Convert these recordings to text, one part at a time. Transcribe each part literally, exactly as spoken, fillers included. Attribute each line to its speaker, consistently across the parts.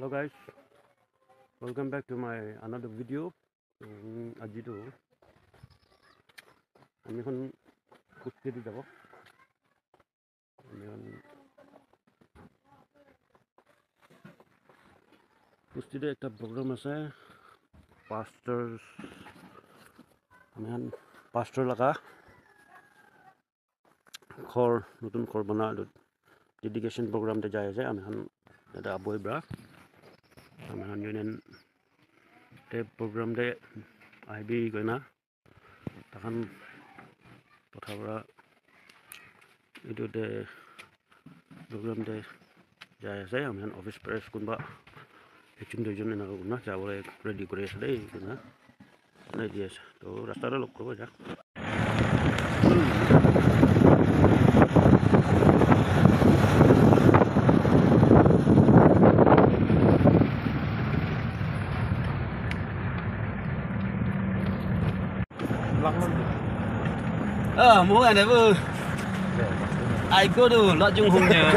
Speaker 1: Hello guys, welcome back to my another video. আজি তো আমি এখন কুস্তিতে যাব। আমি এখন কুস্তিতে একটা প্রোগ্রাম আছে পাস্টার আমি এখন পাস্টার লাগা ঘর নতুন ঘর বনা ডেডিকেশন প্রোগ্রামতে যাই আছে আমি এখন এটা আবই ব্রা আমি এখন ইউনিয়ন তে প্রোগ্রাম দে আইবি গয়না তখন কথা বলা এইটো দে প্রোগ্রাম দে যাই আছে আমি এখন অফিস প্রেস কোনবা একজন দুইজন এনেকুৱা কোনোবা যাবলৈ ৰেডি কৰি আছে দেই কোনোবা নাই দি আছে তো ৰাস্তাতে লগ কৰিব যা
Speaker 2: Ờ, muốn anh em ơi. Ai có đồ lọ chung hùng nhờ.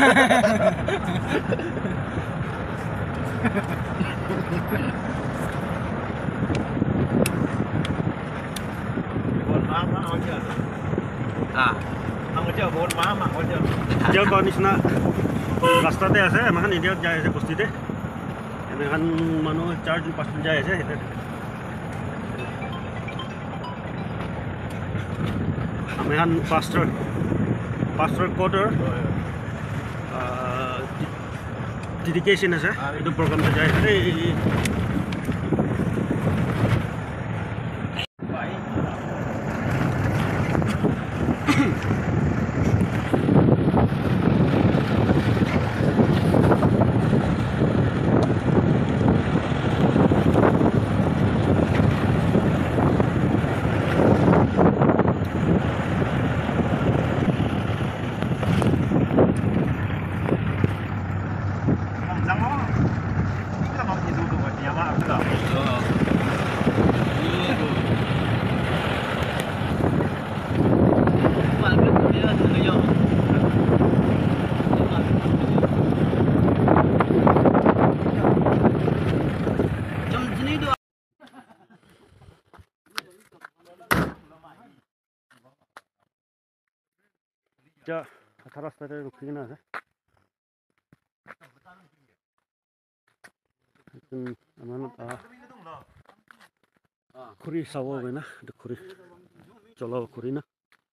Speaker 3: Buồn má má nói chưa?
Speaker 2: À,
Speaker 3: Ăn có chưa buồn má mà có chưa?
Speaker 1: এতিয়া কোৱা নিচিনা ৰাস্তাতে আছে আমাখন ইণ্ডিয়াত যাই আছে বস্তিতে এনেখন মানুহ চাৰজন পাঁচজন যাই আছে সেইতে আমি এখন পাষ্টৰ পাষ্টৰ কোডৰ ডেডিকেশ্যন আছে এইটো প্ৰগ্ৰামতে যাই আছে দেই
Speaker 3: Răng nó cái là mong gì dù đủ nhà mà được
Speaker 2: ờ. Như rồi. Bạn biết cái là thứ gì không? Trong sini dua.
Speaker 1: এতিয়া আঠা ৰাস্তাতে ৰখি কিনে আছে আমাৰ খুৰী চাব গৈ না এইটো খুৰী চলাব খুৰী না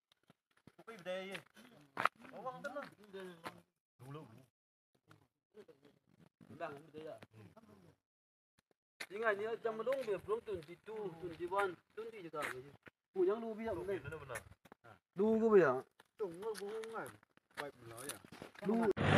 Speaker 2: Tiếng Anh nhớ trong đúng việc lúc tuần thì tu tuần thì ban tuần thì cả phụ nhân lu bây giờ đây lu cái bây giờ
Speaker 3: Trùng nó cũng này vậy nói à
Speaker 2: lu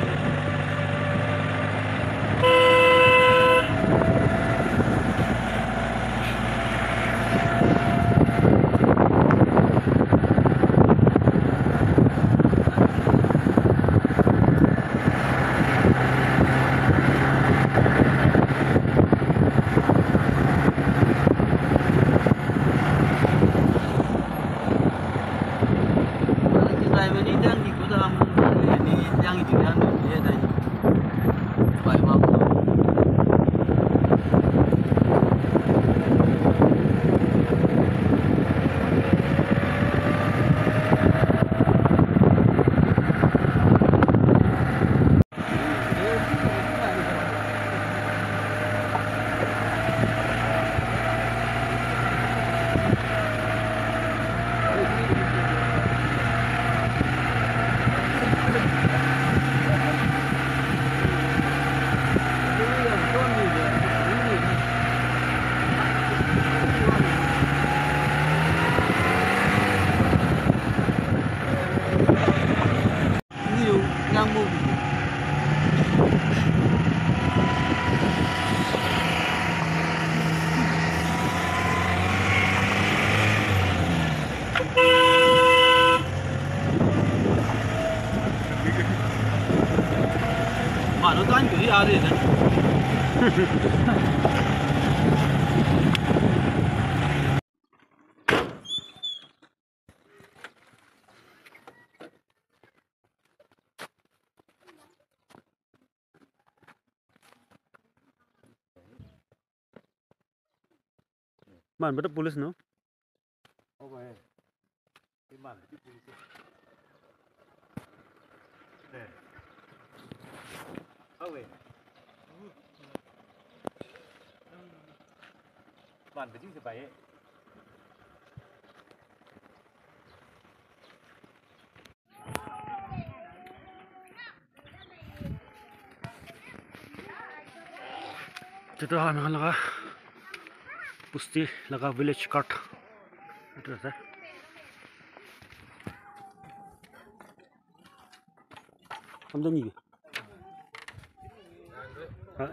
Speaker 2: mà nó toán cái ra đi đấy.
Speaker 1: Man betul polis no.
Speaker 3: Apa ya? Di mana di polisi? Eh. Apa ya? Man betul sebaik.
Speaker 1: Itu hanya laka pusti laka village cart. Itu saja. Kamu ni? Hah?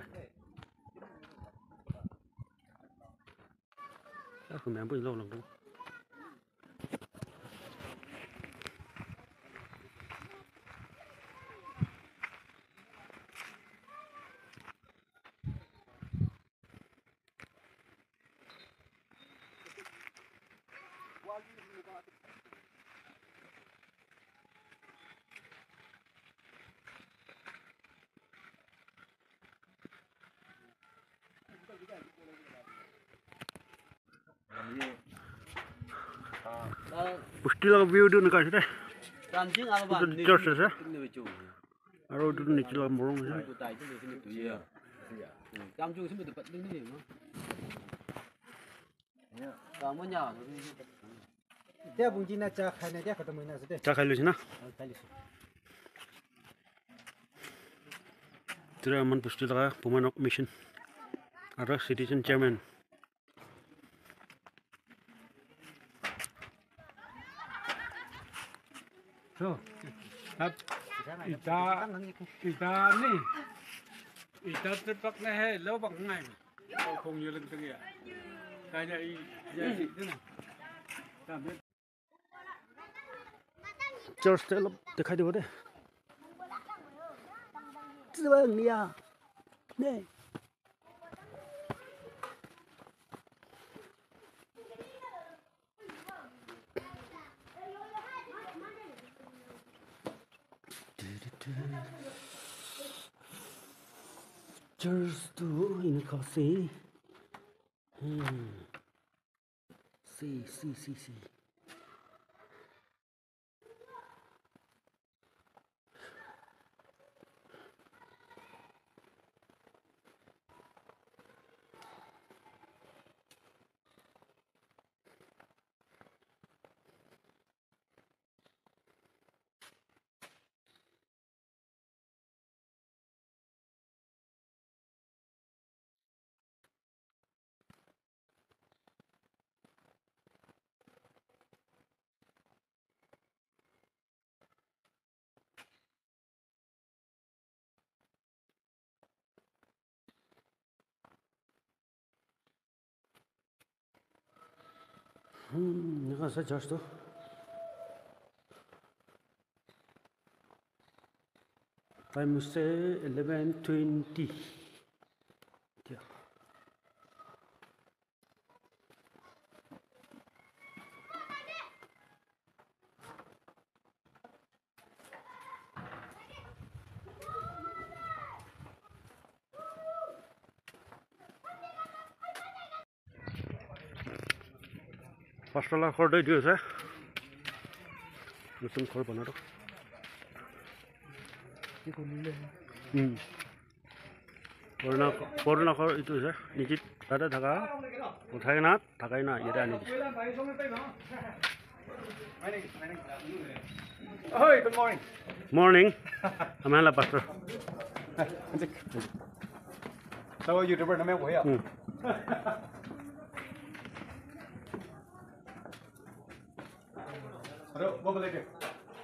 Speaker 1: Aku memang boleh lalu lalu. Pusti laka view tu nak kasih deh.
Speaker 2: Ranjing apa?
Speaker 1: Itu church saja.
Speaker 2: Ini betul.
Speaker 1: Aru tu ni cila murung saja.
Speaker 2: Aku tahu itu sini tu ya. Kamu juga sini tempat ini ni, mah. Ya. Kamu nyala.
Speaker 4: Dia bunyi nak cak, hanya dia ketemu nak sedih.
Speaker 1: Cakap lu sini.
Speaker 4: Kali.
Speaker 1: Itu aman pusti laka pemanok mission. Ada citizen chairman.
Speaker 5: So, tat ita ita ni ita terpak na hai lo bang ngai lo không như lần kia cái này cái gì thế này tạm biệt
Speaker 1: Church tu lop dekai dulu deh. Sebang ni ya. Ni. Church tu ini kau si. Hmm. Si si si si. Hmm, ni kan saya charge tu. Time say eleven twenty. Dia. Pastola khor dei diu sa. Nutun khor bana do. Hmm. Corona corona khor itu sa. Nijit ada dhaga. Uthai na, thakai na ira ni.
Speaker 3: Oi, good morning.
Speaker 1: Morning. Amala pastor.
Speaker 3: Sao YouTuber nó mới quay à?
Speaker 1: Hmm.
Speaker 3: Aduh, gua balik deh.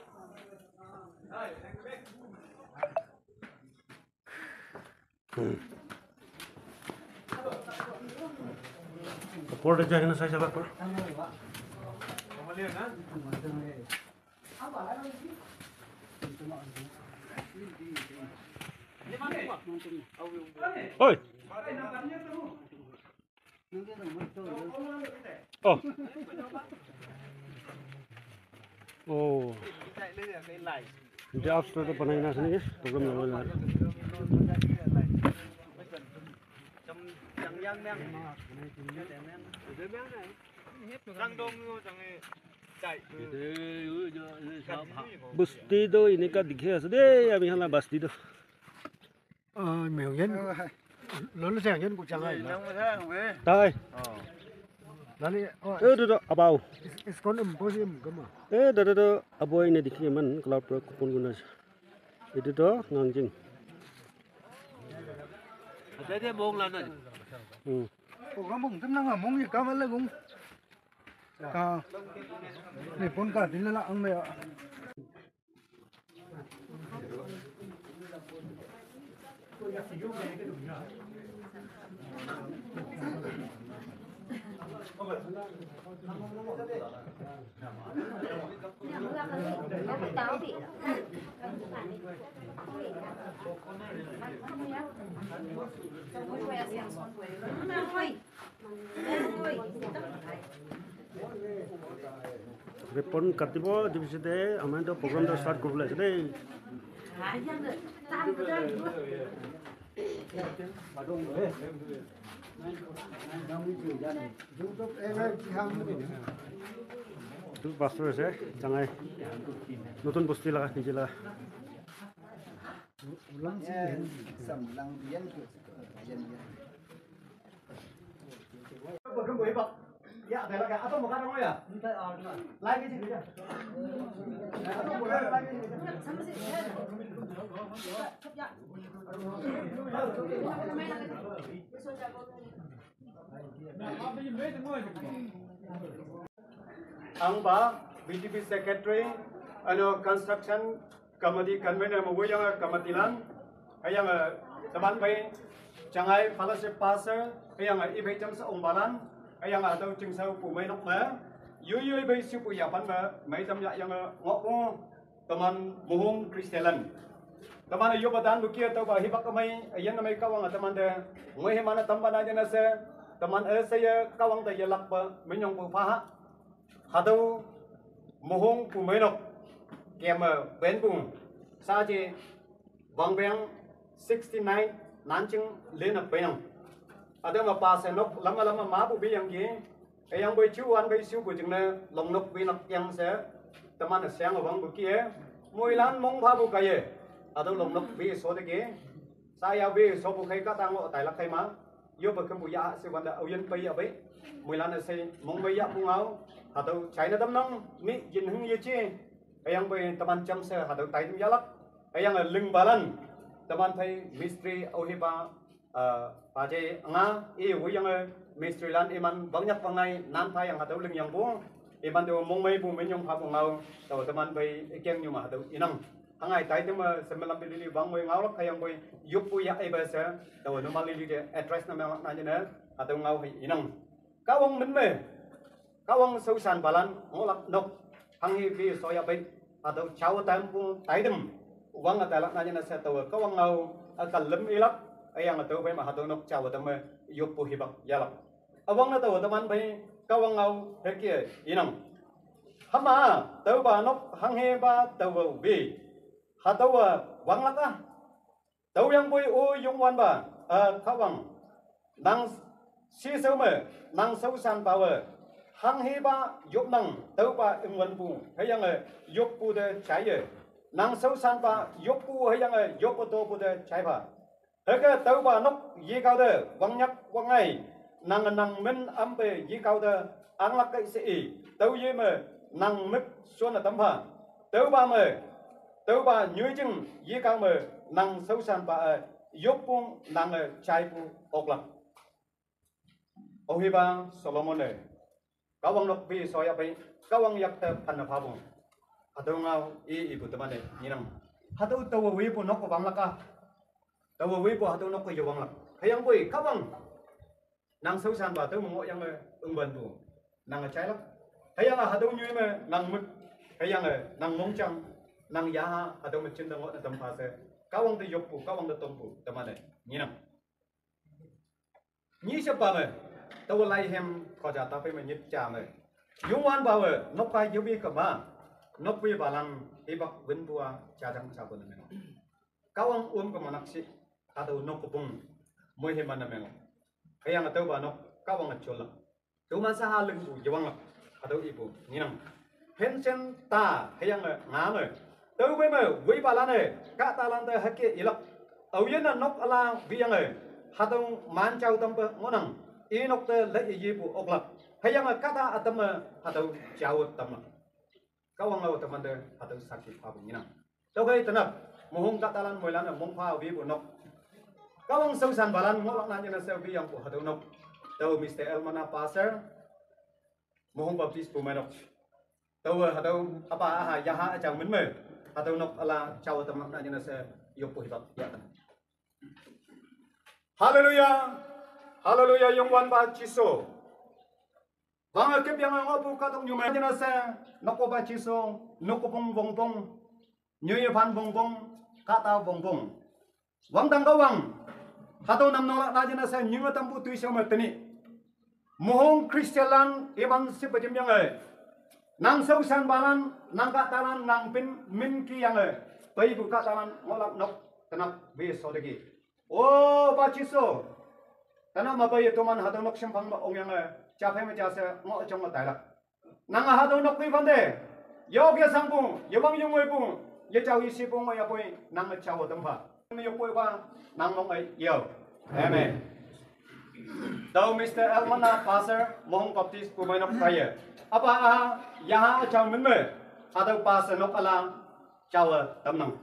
Speaker 1: Hmm. Kapor aja kena saya coba por.
Speaker 3: Kembalian kan?
Speaker 1: Oi. Oh. Oh. Dia after tu panai na sini, program level na.
Speaker 2: giang men để men để men này
Speaker 3: răng đông chẳng ấy chạy
Speaker 1: Basti do ini ka dikhe ase de ami hala basti do.
Speaker 4: ờ mèo nhân lớn rẻ nhân của chẳng ai
Speaker 2: nang mà thế về
Speaker 1: Tai.
Speaker 4: là đi
Speaker 1: Eh do do abau.
Speaker 4: it's con um bố sim cơ mà
Speaker 1: Eh do do do aboy ini dikhe man cloud pro kupon guna. Itu do ngangjing.
Speaker 2: thế thế bông là này
Speaker 1: Hmm.
Speaker 4: ủa cái mông tính năng là mông gì cao vẫn là cũng à để con cả tính là lạ ông mẹ ạ
Speaker 1: Repon katibo divisi de aman do program do start kurula ase de. Tu pastor ase jangai notun bosti laga nije laga.
Speaker 2: dạ thế là cái atom một cái thôi à lại cái gì nữa atom một cái lại cái gì
Speaker 3: ang ba B T P secretary ano construction committee convener mo yang kamatilan ayang teman bay changai fellowship passer ayang ibe jam sa umbalan ayang atau chừng sau phụ mấy nóc mé dưới dưới bây siêu phụ nhà pan mé mấy tâm dạ yang ngọc ko teman muhung Kristianan teman ayo badan bukia tau bah hibak kamai ayang namai kawang teman de ngoi mana tamban aja nase teman eh saya kawang de yalak ba menyong pu pha hadau muhung pu mấy nóc kem ben bung sa je wang beng sixty-nine nanching lên ở bên ada mà pa se nok lama lama ma bu bi yang gi e yang bai chu an bai siu bu jing na long nok bi nak yang se taman na sang awang bu ki moi lan mong pha bu kai ada long nok bi so de gi sa ya bi so bu khai ka tang ngo tai la khai ma yo ba kem bu ya se wan da au yen pai ya bai moi lan se mong bai ya bu ngau ada chai na dam nong mi jin hung ye chi e yang bai taman cham se ada tai dum ya lak e yang ling balan taman thai mystery au hi ba paje nga e wo yang mystery lan iman banyak pangai nan thai yang atau ling yang bu iman do mong mai bu men yang pha bu ngau taw taman bai ekeng nyu ma atau inang hangai tai tem semelam bili bang moi ngau lak yang bai yup pu ya e ba se taw no mali li address na ma na ne atau ngau hi inang ka wong min me ka wong sau san balan ngolak nok hangi bi so ya bai atau chau tam bu tai dem wang ata lak na ne se taw ka wong ngau akal lem ilak ayang atau bai ma hatau nok chau tam yup pu hibak yalak awang na taw taman bai kawang ngau hekie inang hama taw ba nok hanghe ba taw bi hatau wang laka taw yang boi o yung wan ba kawang nang si seu me nang sau san ba we hanghe ba yup nang taw ba ing wan pu hayang yup pu de chai ye nang sau san ba yup pu hayang yup to pu de chai ba heke taw ba nok yi cao de wang nyak wang ngai nang nang men ambe yi cao de ang lak kai se i taw ye me nang mik suan na tam pha taw ba me taw ba nyu jing yi cao me nang sau san ba yup pung nang chai pu ok la o hi ba Solomon ne kawang nok bi so ya bai kawang yak te phan na pha bung atau ngau i i bu taman ne ni nang hatau taw wi pu nok ko bang laka taw wi pu hatau nok ko yo bang lak hayang boi kawang nang sau san ba taw mo yang ung ban bu nang chai lak hayang a hatau nyu me nang mik hayang nang mong chang nang ya ha hatau me chin dang o tam pha se kawang de yok pu kawang de tom pu taman ne ni nang ni se pa me taw lai hem ko ja ta pe me nyit cha me yung wan ba we nok pa yu bi ka ba nok bi ba lang e bak wen bua cha dang cha bon me kawang um ko manak si hatau nok ko pung moi he man na me hay yang atau banok kawang acol lah tu masa hal lengku jawang lah atau ibu ni nang hensen ta hay yang ngamเลยtu bây giờ với bà lan này các ta lan tới hakki ilak au yen na nok ala biang này hatong man chau tam pe ngonang i nok te le yi bu oklak hay yang kata atam atau chau tam kawang lau teman de atau sakit apa ni nang tu kai tenap mohong kata lan moilan mong pha vi bu nok kawang sâu san balan ngolak nan jena selfie yang bu atau nok tu Mister Elmana Passer mohong baptis bu menok tu atau apa ah yaha achang min me atau nok ala chau tam nan jena se yok bu hibat ya Haleluya, haleluya yang wan ba chiso. Bang kem yang ngopu katong nyumen jena se noko ba chiso, noko pong bong bong, nyoye pan bong bong, kata bong bong. Wang tang kawang, hatau nam nolak na jena se nyunga tampu tuisyo meteni. Mohong Kristialan iban si pejim yang ai. Nang sausan balan, nang katalan nang pin min ki yang ai. Pai bu katalan ngolak nok tenak be sodegi. Oh, baciso. Tanah mabai itu man hadong nok sempang ong yang capek menjasa ngok cong ngot tak. Nang hadong nok kui pande. Yo kia sangpung, yo bang yung pung, yo jauh isi pung ya pui nang jauh tempat. Yo pui pa nang mong ay yo. Amen. Tahu Mister Elmana Passer mohong baptis pumai nok kaya. Apa ah yang jauh menme atau passer nok alang jauh temnang.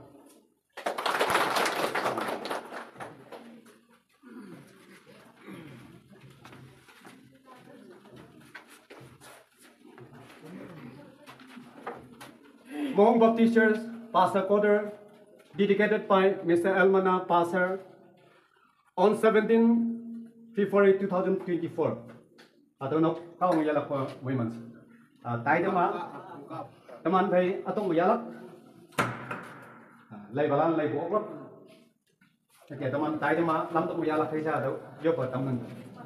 Speaker 3: Mohong Baptisters, Pastor Coder, dedicated by Mister Elmana Passer on seventeenth February two thousand twenty-four. Atau nok kau menjalak ke women's. Tai tema, teman bay atau menjalak. Lay balan lay buok lok. Oke teman tai tema lam tu menjalak saja atau yo berteman.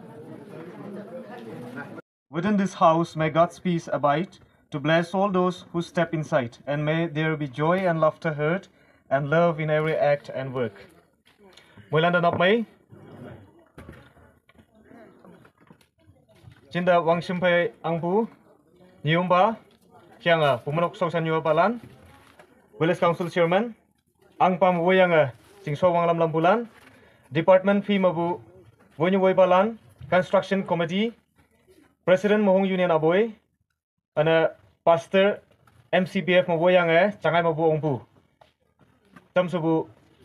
Speaker 6: Within this house, may God's peace abide to bless all those who step inside, and may there be joy and laughter heard, and love in every act and work. Mulan dan mai. Cinta wang simpai angpu, niumba, kianga pumanok sausan yuwa balan, Village Council Chairman, ang pam wayanga singso wang lam lam bulan, Department fee mabu, wonyu way balan, Construction Committee, President Mohong Union Aboy, ana Pastor M C B F mabu yang eh cangai mabu ongpu. Tam subu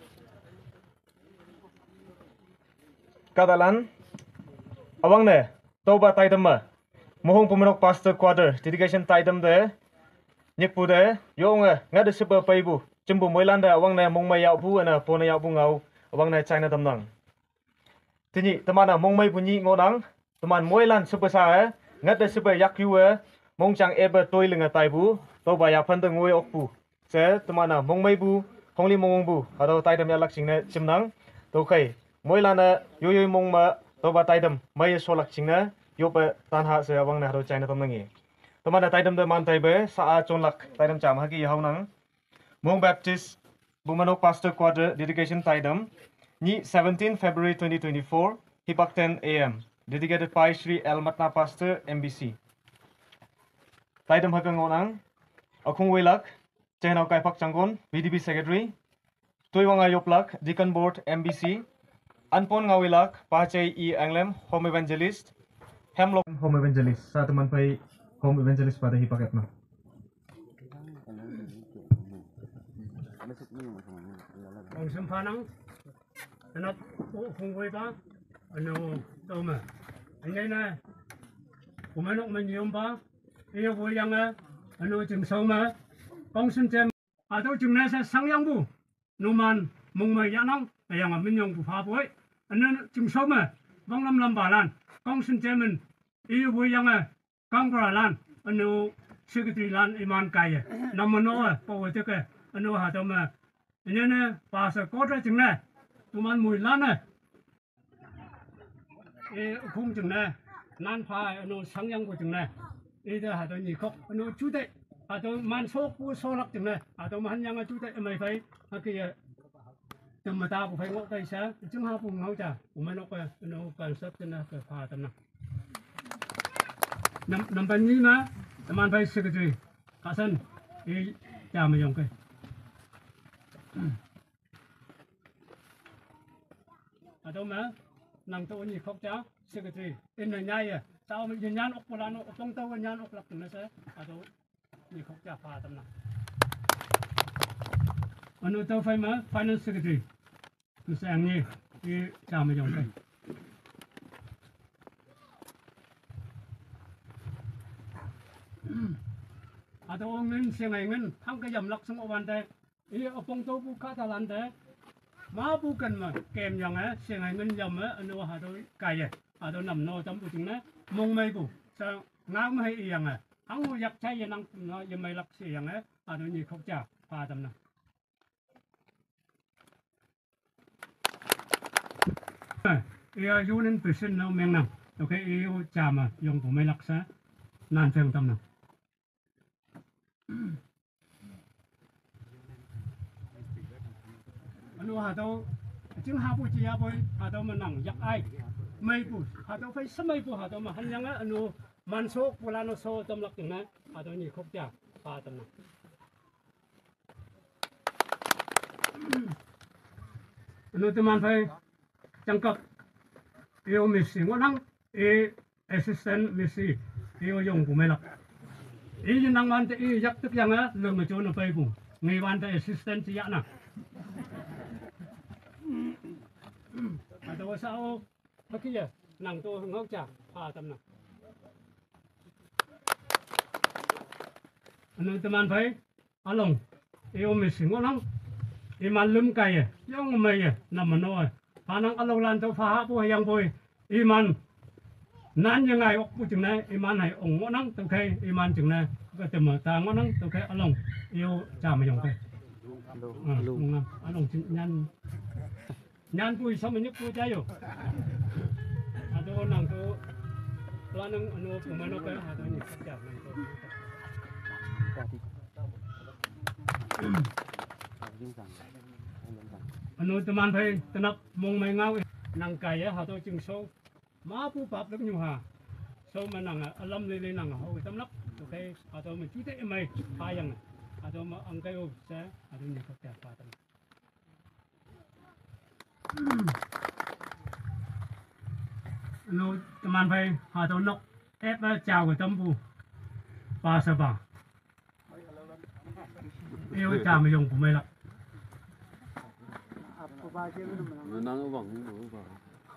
Speaker 6: kadalan awang ne toba taidam mohong pumanok Pastor Quarter dedication taidam de nyekpu de yong eh ngade super paibu jembu moilan de awang ne mongmai yau pu ana pona yau pu ngau awang ne China tamnang. Tini temana mongmai bunyi ngodang teman moilan super sa eh ngade super yakyu eh mong chang eber toy lenga tai bu to ba ya phan de ngoi ok bu se temana mong mai bu hongli mong bu ado tai dam ya lak sing ne chimnang to khai moi la na yo yo mong ma to ba tai dam mai so lak sing na yo pa tan ha se awang na ado china tam nangi temana tai dam de man tai be sa a chon lak tai dam cham ha ki hau nang Mong Baptist Bumanok Pastor Quarter dedication tai dam ni seventeenth February twenty twenty-four hipak ten A M dedicated by Shri Elmatna Pastor M B C. Taidam hakang onang, akung wailak, Chehnaw Kai Pak Changkon, B D B Secretary, Tuiwang Ayoplak, Deacon Board M B C, Anpon Ngawilak, Pachay E Anglem, Home Evangelist, Hemlock Home Evangelist, sa teman pai Home Evangelist pada hipak etna.
Speaker 5: Ang sempanang, anak kung wala, ano tama, hindi na, kumanok man yung ba? Iyo po yang ano jeng sama kongsun jam atau jeng nasa sangyangbu numan mongmai yanang yang minyong bu phaboy ano jeng sama bang lam lam balan kongsun jamen iyo po yang kangbralan ano secretary lan iman kaya namano po wete ano hatama ini na pasa kota jeng na tuman mui lan eh kung jeng na nan pha ano sangyangbu jeng na Ida hado ni kok anu jude hado man sok pu solak jeng na hado man yang jude mai fai haki tầm mà ta cũng phải ngó cây sáng chứng hao vùng ngáo chả cũng mới nó cái nó cần sắp cho nó phải pha tầm nào năm năm bên ní mà tầm anh phải secretary cả sân đi chả mà dùng cây ở đâu mà năng tôi nhỉ khóc cháu secretary in là nhai à sao mình nhìn nhăn ốc là nó trong tàu nhăn ốc lắc nó sẽ ở đâu nhỉ khóc chả pha tầm nào anh tao phải mà finance secretary cứ sang nhỉ đi chả mà dùng cây ở đâu ngân xem ngày ngân thằng cái dầm lắc xong ở bàn tay ý ở phong tàu bu cá ta lan tay má bu cần mà kèm dòng á xem ngày ngân dầm á anh ở đâu cài à ở đâu nằm nô trong cái tiếng đó mông mây bu sao ngáo mới hay yên à hắn ngồi giặt cháy giờ năng nó giờ mày lắc xem á ở đâu nhỉ khóc chả pha tầm nào yêu yêu nên person nào miếng nào, ok yêu chả mà dùng của mấy lắc sa, nan phèn tâm nào. Anu hà đâu, chứng hà bùi chia bùi hà đâu mà nặng giặc ai, mấy bùi hà đâu phải sớm mấy bùi hà đâu mà hắn nhang á anu man số bùi lan số tâm lắc từng này hà đâu nhỉ khóc chả pha tâm nào. Anu teman phải chẳng cấp yêu missy ngon hăng e assistant missy yêu dùng của mình là ý những năng ban thì giặc tức rằng á lương mà chỗ nó phải cùng ngày ban thì assistant chỉ nè à đâu sao có cái gì năng tôi ngốc chả pha tâm nào anh teman phải along yêu missy ngon hăng iman lum kaya yung may naman no panang alaw lan to pha po hayang boy iman nan yang ai ok pu chung nai iman hai ong ngo nang to kai iman chung nai ka tem ta ngo nang to kai along yêu cha ma yong kai along ngam along nyan nyan pui sam nyuk pu cha yo ado nang to planang ano pumano kai ado ni cha nang to anu teman phải tenap mong mai ngau nang kai ya ha to chung so ma pu pap lek nyu ha so ma nang alam le le nang ho tam lak to kai ha to mình chú te mai pa yang ha to ma ang kai o sa ha to ni ko ta pa tam anu teman phải ha to nok ép chào của tâm pu pa sa ba yêu chào mà dùng của mày lắm
Speaker 2: năng ở vòng ở vòng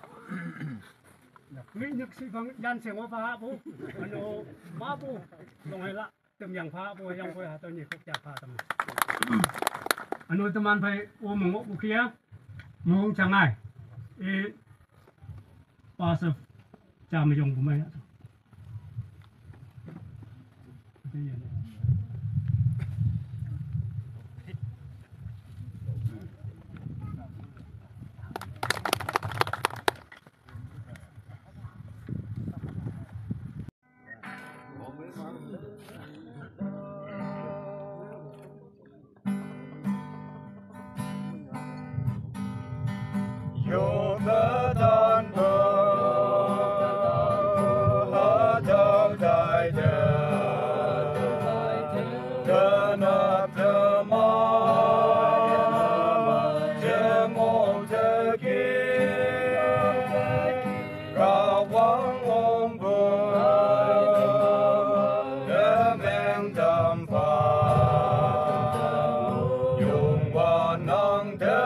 Speaker 5: mấy nhật sĩ phong gian xem hóa phá bố anh ô má bố đồng hay lạ tầm yang phá bố yang phơi hạt tôi nhỉ không chả phá tầm anh ô tầm ăn phải ôm một ngộ bù kia mông chẳng ai e ba sập chả mà dùng của mày
Speaker 3: Yo the dawn ha dao dai de the na the ma je mo de ki ra wang ong bu de meng dam pa yung wa nang de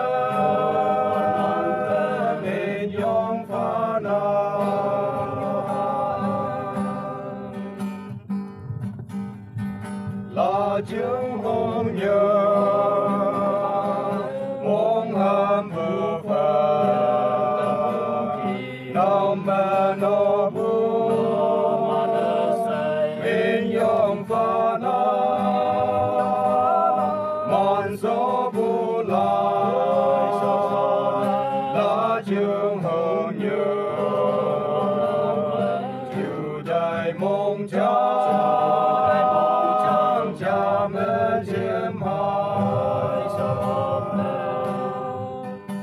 Speaker 3: là chứng hôn nhớ mong hàm vô phật nam ma no bu min yong pha na man so bu la là chứng hôn nhớ chiều đại mong cha cha mẹ chiêm hai sớm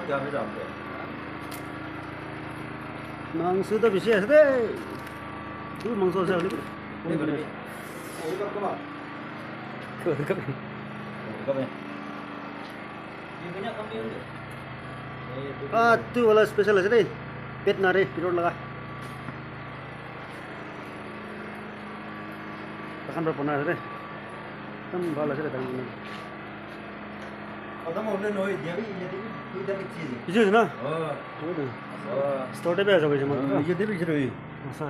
Speaker 2: क्या भी डालते हैं
Speaker 1: 망수도 비시야 돼. 그 망소 자 우리.
Speaker 2: नहीं बने वो कब कब
Speaker 1: 그 그.
Speaker 2: कब है ये बिना कम नहीं होंगे
Speaker 1: Ah, tu wala special আছে রে. পেট না রে, পিরোড লাগা. তখন বড় পনা রে. তম ভালো আছে রে তাই না.
Speaker 2: और तुम अपने नोई दिया भी ये भी कोई दबी चीज है
Speaker 1: কিছু না?
Speaker 2: हां
Speaker 1: ওই তো।
Speaker 2: हां
Speaker 1: স্টোরে বে আছে কইছে মানে।
Speaker 2: ये दबी चीज रही
Speaker 1: আচ্ছা।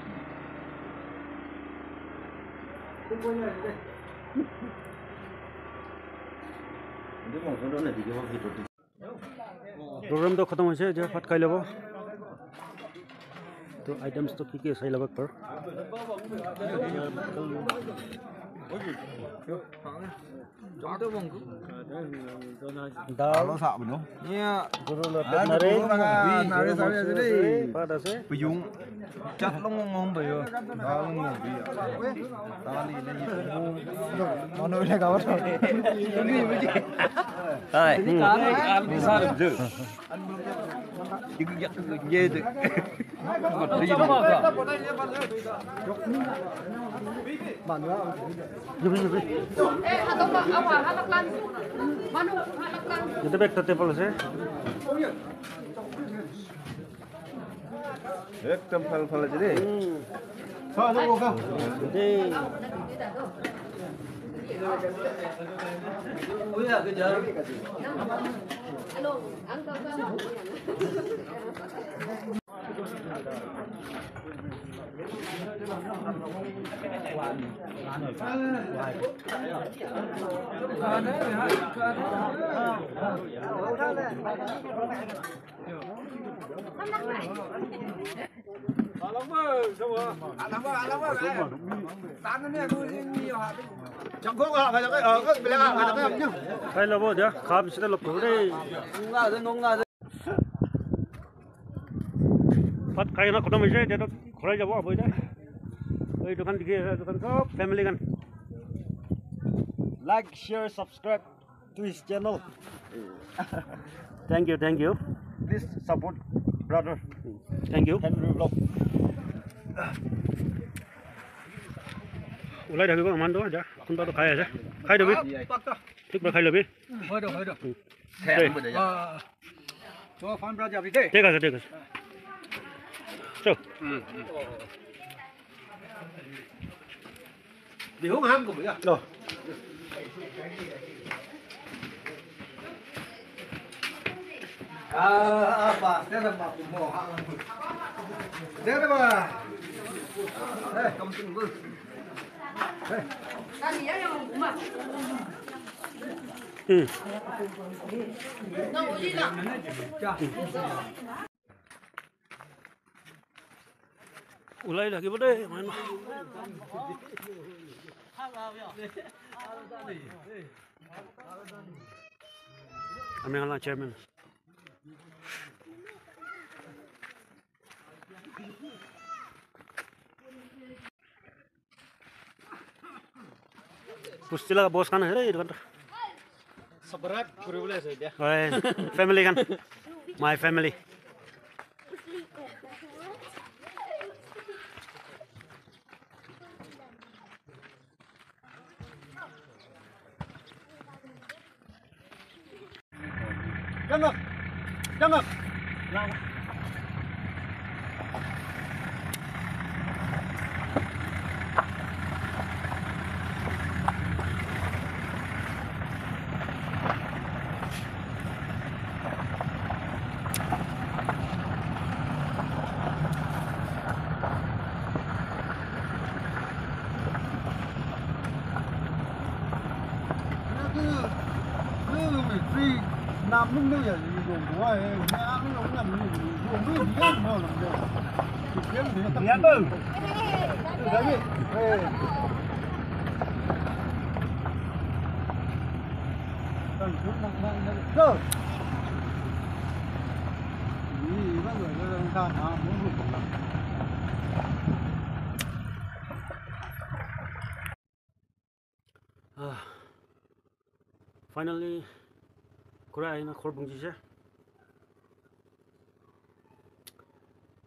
Speaker 2: ये मौसम तो नहीं दिखे वो भी टूटी
Speaker 1: प्रोग्राम तो खत्म হৈছে যে ভাত খাই ল'ব তো আইটেমস তো কি কি চাই ল'ব পাৰ দাল
Speaker 2: nó sợ mình không
Speaker 1: nha guru lo pet nare
Speaker 2: nare sare aja deh
Speaker 1: pat আছে
Speaker 2: peyung chat lo ngomong tuh yo kalau ngomong dia tali ini
Speaker 4: Ono ile ka wato. Ini biji.
Speaker 2: hai ini kan kan bisa deh juga yak ye deh ngot di mana
Speaker 1: Jom jom.
Speaker 7: Eh, atau apa? Apa? Halakan. Manu, halakan.
Speaker 1: Kita back to table আছে
Speaker 2: एकदम फल फल aja deh
Speaker 4: Sao sao cô không?
Speaker 1: Đây.
Speaker 2: ui ya cái giờ
Speaker 7: Alo, ăn cơm không?
Speaker 4: Chẳng có cái phải cái ở cái bị là phải cái nhá.
Speaker 1: খাই ল'ব দিয়া খা পিছতে লগ কৰোঁ দেই
Speaker 2: ngonga deh ngonga deh
Speaker 1: ভাত খাই না খতম হৈছে এতিয়া ঘৰাই যাব হ'ব এতিয়া এই দোকান দেখি আছে দোকান সব ফেমিলি গান like share subscribe to his channel thank you thank you
Speaker 4: Please support brother
Speaker 1: thank you
Speaker 4: Henry vlog.
Speaker 1: ওলাই থাকিব আমানটো যা কোনটো খাই আছে খাই দিবি ঠিক পৰা খাই ল'বি
Speaker 4: Hơi được hơi được.
Speaker 1: দেই
Speaker 4: Ờ. Cho fan brother đi thế.
Speaker 1: ঠিক আছে ঠিক আছে চল
Speaker 4: Đi hướng ham của mình à?
Speaker 1: rồi
Speaker 4: À bà, thế là bà cũng mò hạng. Thế đó bà. Đây, cầm từng vương.
Speaker 7: Tadi ya yang rumah.
Speaker 1: ừ
Speaker 7: Nang uji tak?
Speaker 1: ওলাই লাগিব দেই মাইন আমি হলাম চেয়ারম্যান পুষ্টি লগা বস খান আছে দেই দোকানটা
Speaker 4: Subscribe কৰিবলৈ আছে এতিয়া।
Speaker 1: হয় ফেমিলি খান my family
Speaker 4: Jangan. Jangan. Nam lúc bây giờ dùng của ai, nhà nó cũng làm dùng dùng cái gì đó mà làm được. Kiếm thì nó
Speaker 1: Nhá bự.
Speaker 4: Đấy đi. Ê. Cần chút nặng nặng nặng. Cơ. Ý bác người nó đang tham mà muốn dùng lắm.
Speaker 1: Finally, kurai na khor bungji se.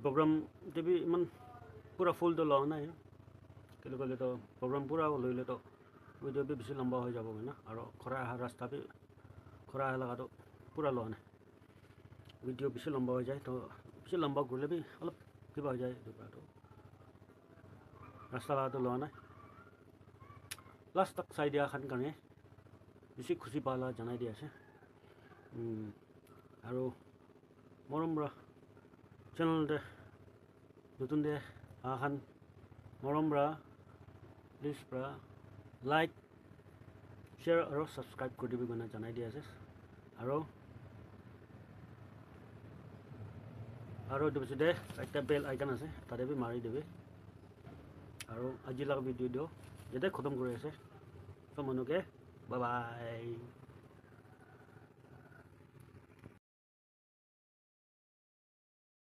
Speaker 1: program tv man pura full to lo na kilo kilo to program pura loile to video bi bisi lamba ho jabo na aro khora ha rasta bi khora ha laga to pura lo na video bisi lamba ho jay to bisi lamba gule bi alop kiba ho jay to rasta la to lo na last tak sai dia khan kane bisi khushi pala janai dia ase um aro moromra channel de nutun de ahan moromra please bra like share aro subscribe kori dibi gana janai dia ase aro aro de biside ekta bell icon ase tade bi mari dibi aro ajilag video do jete khotom kori ase so manuke bye bye